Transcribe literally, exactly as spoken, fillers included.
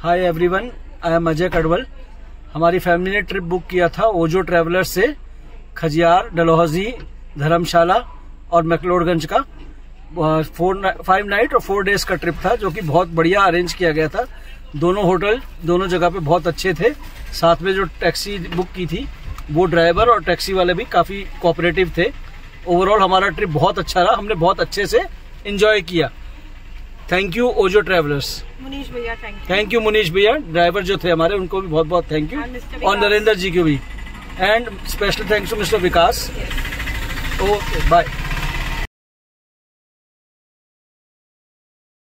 Hi everyone, I am Ajay Kadwal. हमारी family ने trip book किया था ओजो ट्रैवलर्स से खजियार, डलहौजी, धर्मशाला और मैक्लोडगंज का फोर फाइव नाइट और फोर डेज का ट्रिप था, जो कि बहुत बढ़िया अरेंज किया गया था। दोनों होटल दोनों जगह पे बहुत अच्छे थे। साथ में जो टैक्सी बुक की थी वो ड्राइवर और टैक्सी वाले भी काफी कोऑपरेटिव थे। ओवरऑल हमारा ट्रिप बहुत अच्छा रहा, हमने बहुत अच्छे से एंजॉय किया। Thank you Ojo travellers. Munish भैया thank you. Thank you Munish भैया, ड्राइवर जो थे हमारे, उनको भी बहुत बहुत थैंक यू, और नरेंद्र जी को भी। And special thanks to mister Vikas. Okay bye.